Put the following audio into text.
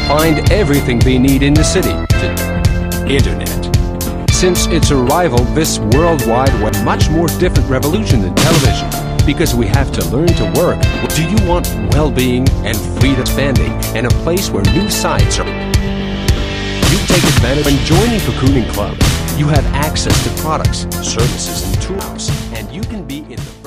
find everything we need in the city. Internet. Since its arrival, this World Wide Web is a much more different revolution than television, because we have to learn to work. Do you want well-being and freedom expanding and a place where new sites are? You take advantage when joining Cocooning Club. You have access to products, services, and tools, and you can be in the